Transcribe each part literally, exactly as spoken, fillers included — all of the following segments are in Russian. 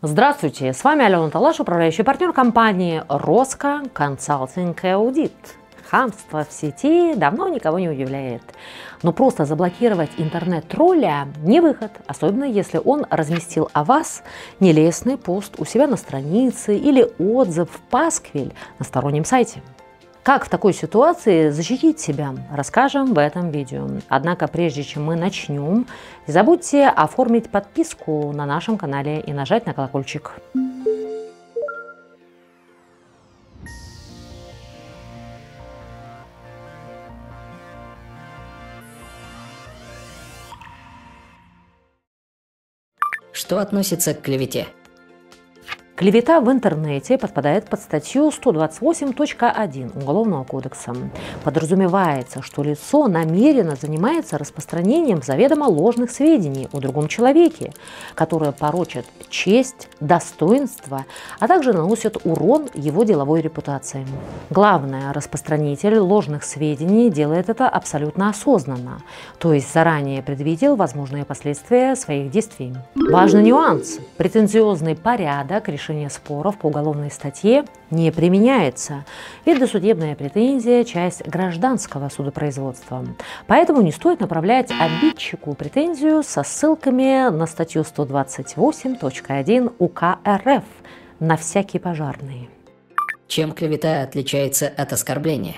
Здравствуйте, с вами Алена Талаш, управляющий партнер компании Роско Консалтинг и Аудит. Хамство в сети давно никого не удивляет. Но просто заблокировать интернет-тролля не выход, особенно если он разместил о вас нелестный пост у себя на странице или отзыв в пасквиль на стороннем сайте. Как в такой ситуации защитить себя, расскажем в этом видео. Однако прежде чем мы начнем, не забудьте оформить подписку на нашем канале и нажать на колокольчик. Что относится к клевете? Клевета в интернете подпадает под статью сто двадцать восемь точка один Уголовного кодекса. Подразумевается, что лицо намеренно занимается распространением заведомо ложных сведений о другом человеке, которые порочат честь, достоинство, а также наносят урон его деловой репутации. Главное, распространитель ложных сведений делает это абсолютно осознанно, то есть заранее предвидел возможные последствия своих действий. Важный нюанс. Претенциозный порядок решения споров по уголовной статье не применяется, ведь досудебная претензия – часть гражданского судопроизводства. Поэтому не стоит направлять обидчику претензию со ссылками на статью сто двадцать восемь точка один УК РФ на всякий пожарный. Чем клевета отличается от оскорбления?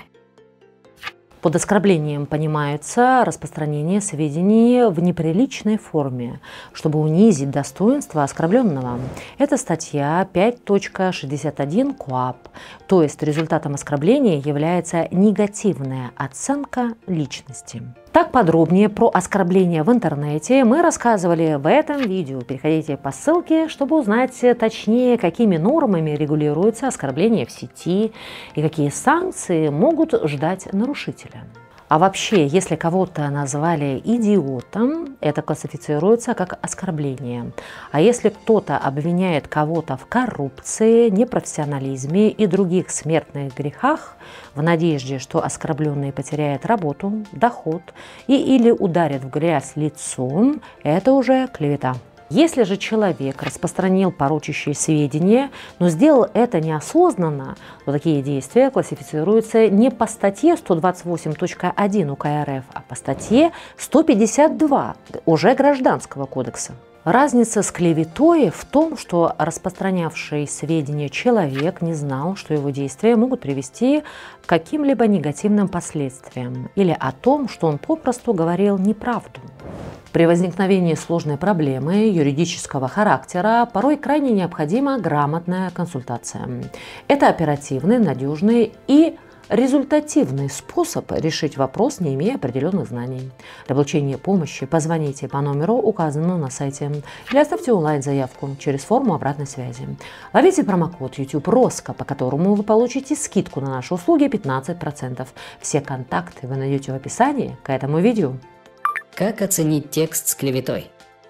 Под оскорблением понимается распространение сведений в неприличной форме, чтобы унизить достоинство оскорбленного. Это статья пять точка шестьдесят один КоАП, то есть результатом оскорбления является негативная оценка личности. Так подробнее про оскорбления в интернете мы рассказывали в этом видео. Переходите по ссылке, чтобы узнать точнее, какими нормами регулируется оскорбление в сети и какие санкции могут ждать нарушителя. А вообще, если кого-то назвали идиотом, это классифицируется как оскорбление. А если кто-то обвиняет кого-то в коррупции, непрофессионализме и других смертных грехах, в надежде, что оскорбленный потеряет работу, доход и или ударит в грязь лицом, это уже клевета. Если же человек распространил порочащие сведения, но сделал это неосознанно, то такие действия классифицируются не по статье сто двадцать восемь точка один УК РФ, а по статье сто пятьдесят два уже Гражданского кодекса. Разница с клеветой в том, что распространявший сведения человек не знал, что его действия могут привести к каким-либо негативным последствиям, или о том, что он попросту говорил неправду. При возникновении сложной проблемы юридического характера порой крайне необходима грамотная консультация. Это оперативный, надежный и результативный способ решить вопрос, не имея определенных знаний. Для получения помощи позвоните по номеру, указанному на сайте, или оставьте онлайн-заявку через форму обратной связи. Ловите промокод YouTube Роско, по которому вы получите скидку на наши услуги пятнадцать процентов. Все контакты вы найдете в описании к этому видео. Как оценить текст с клеветой?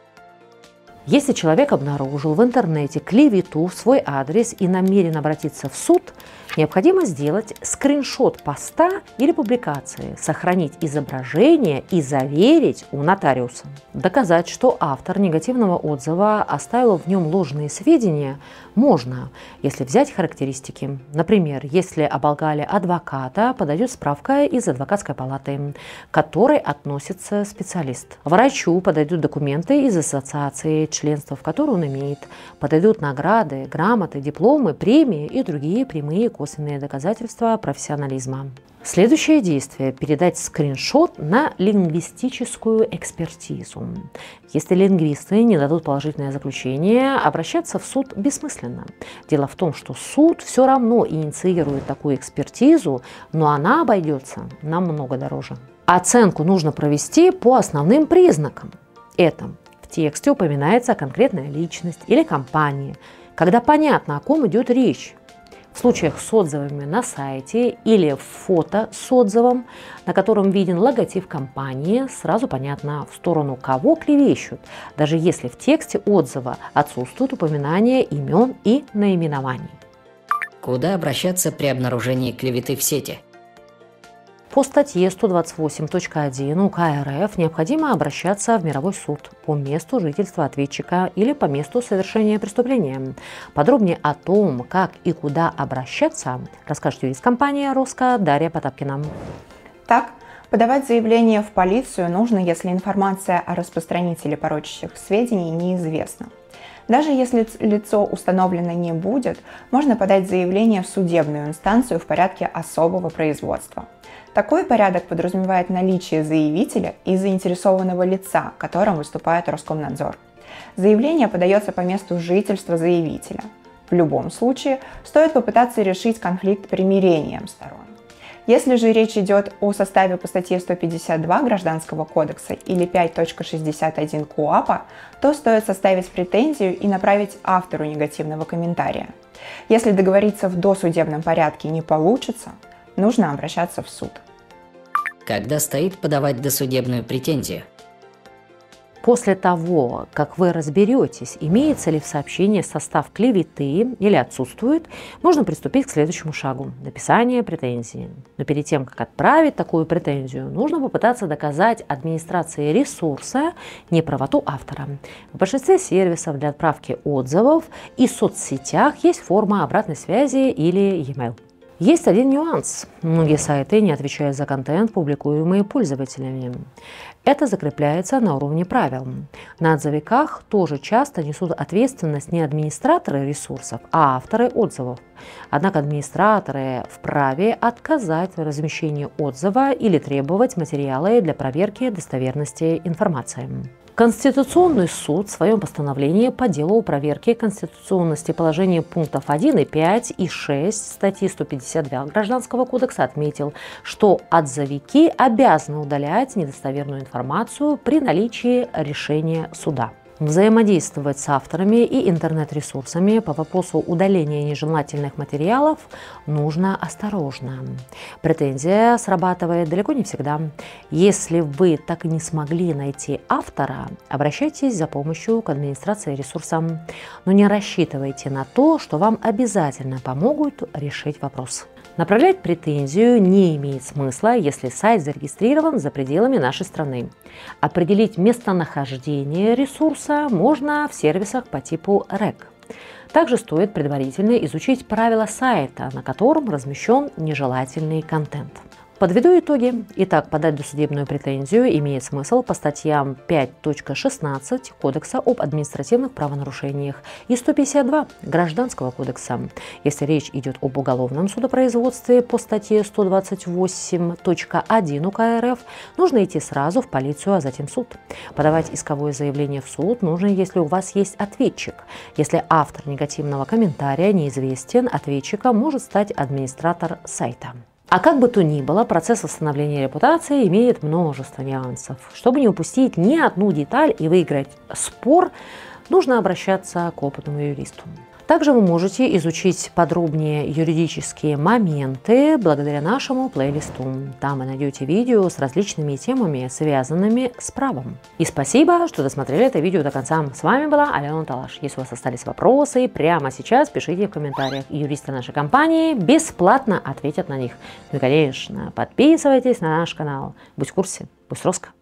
Если человек обнаружил в интернете клевету в свой адрес и намерен обратиться в суд, необходимо сделать скриншот поста или публикации, сохранить изображение и заверить у нотариуса. Доказать, что автор негативного отзыва оставил в нем ложные сведения, можно, если взять характеристики. Например, если оболгали адвоката, подойдет справка из адвокатской палаты, к которой относится специалист. Врачу подойдут документы из ассоциации, членство в которой он имеет. Подойдут награды, грамоты, дипломы, премии и другие прямые косвенные доказательства профессионализма. Следующее действие – передать скриншот на лингвистическую экспертизу. Если лингвисты не дадут положительное заключение, обращаться в суд бессмысленно. Дело в том, что суд все равно инициирует такую экспертизу, но она обойдется намного дороже. Оценку нужно провести по основным признакам. Это в тексте упоминается конкретная личность или компания, когда понятно, о ком идет речь. В случаях с отзывами на сайте или фото с отзывом, на котором виден логотип компании, сразу понятно, в сторону кого клевещут, даже если в тексте отзыва отсутствует упоминание имен и наименований. Куда обращаться при обнаружении клеветы в сети? По статье сто двадцать восемь точка один УК РФ необходимо обращаться в мировой суд по месту жительства ответчика или по месту совершения преступления. Подробнее о том, как и куда обращаться, расскажет юрист-компания «Роско» Дарья Потапкина. Так, подавать заявление в полицию нужно, если информация о распространителе порочащих сведений неизвестна. Даже если лицо установлено не будет, можно подать заявление в судебную инстанцию в порядке особого производства. Такой порядок подразумевает наличие заявителя и заинтересованного лица, которым выступает Роскомнадзор. Заявление подается по месту жительства заявителя. В любом случае, стоит попытаться решить конфликт примирением сторон. Если же речь идет о составе по статье сто пятьдесят два Гражданского кодекса или пять точка шестьдесят один КоАПа, то стоит составить претензию и направить автору негативного комментария. Если договориться в досудебном порядке не получится, нужно обращаться в суд. Когда стоит подавать досудебную претензию? После того, как вы разберетесь, имеется ли в сообщении состав клеветы или отсутствует, можно приступить к следующему шагу – написание претензии. Но перед тем, как отправить такую претензию, нужно попытаться доказать администрации ресурса неправоту автора. В большинстве сервисов для отправки отзывов и соцсетях есть форма обратной связи или e-mail. Есть один нюанс. Многие сайты не отвечают за контент, публикуемый пользователями. Это закрепляется на уровне правил. На отзывиках тоже часто несут ответственность не администраторы ресурсов, а авторы отзывов. Однако администраторы вправе отказать в размещении отзыва или требовать материалы для проверки достоверности информации. Конституционный суд в своем постановлении по делу проверки конституционности положения пунктов один и пять и шесть статьи сто пятьдесят два Гражданского кодекса отметил, что отзывики обязаны удалять недостоверную информацию при наличии решения суда. Взаимодействовать с авторами и интернет-ресурсами по вопросу удаления нежелательных материалов нужно осторожно. Претензия срабатывает далеко не всегда. Если вы так и не смогли найти автора, обращайтесь за помощью к администрации ресурса. Но не рассчитывайте на то, что вам обязательно помогут решить вопрос. Направлять претензию не имеет смысла, если сайт зарегистрирован за пределами нашей страны. Определить местонахождение ресурса можно в сервисах по типу рэк. Также стоит предварительно изучить правила сайта, на котором размещен нежелательный контент. Подведу итоги. Итак, подать досудебную претензию имеет смысл по статьям пять точка шестнадцать Кодекса об административных правонарушениях и сто пятьдесят два Гражданского кодекса. Если речь идет об уголовном судопроизводстве по статье сто двадцать восемь точка один УК РФ, нужно идти сразу в полицию, а затем в суд. Подавать исковое заявление в суд нужно, если у вас есть ответчик. Если автор негативного комментария неизвестен, ответчиком может стать администратор сайта. А как бы то ни было, процесс восстановления репутации имеет множество нюансов. Чтобы не упустить ни одну деталь и выиграть спор, нужно обращаться к опытному юристу. Также вы можете изучить подробнее юридические моменты благодаря нашему плейлисту. Там вы найдете видео с различными темами, связанными с правом. И спасибо, что досмотрели это видео до конца. С вами была Алена Талаш. Если у вас остались вопросы, прямо сейчас пишите в комментариях. И юристы нашей компании бесплатно ответят на них. Ну и, конечно, подписывайтесь на наш канал. Будь в курсе, будь Роско.